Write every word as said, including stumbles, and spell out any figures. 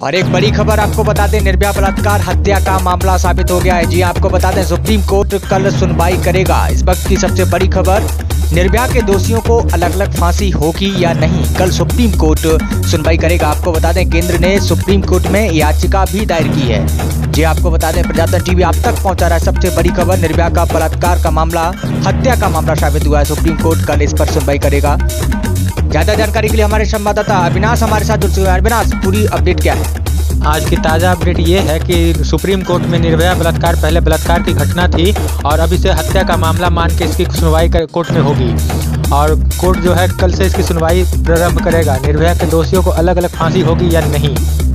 और एक बड़ी खबर आपको बता दें, निर्भया बलात्कार हत्या का मामला साबित हो गया है। जी आपको बता दें, सुप्रीम कोर्ट कल सुनवाई करेगा। इस वक्त की सबसे बड़ी खबर, निर्भया के दोषियों को अलग अलग फांसी होगी या नहीं, कल सुप्रीम कोर्ट सुनवाई करेगा। आपको बता दें, केंद्र ने सुप्रीम कोर्ट में याचिका भी दायर की है। जी आपको बता दें, प्रजातंत्र टीवी आप तक पहुंचा रहा है सबसे बड़ी खबर, निर्भया का बलात्कार का मामला हत्या का मामला साबित हुआ है। सुप्रीम कोर्ट कल इस पर सुनवाई करेगा। ज्यादा जानकारी के लिए हमारे संवाददाता अविनाश हमारे साथ जुड़ चुके हैं। अविनाश, पूरी अपडेट क्या है? आज की ताज़ा अपडेट ये है कि सुप्रीम कोर्ट में निर्भया बलात्कार पहले बलात्कार की घटना थी और अब इसे हत्या का मामला मान के इसकी सुनवाई कोर्ट में होगी और कोर्ट जो है कल से इसकी सुनवाई प्रारंभ करेगा। निर्भया के दोषियों को अलग अलग फांसी होगी या नहीं।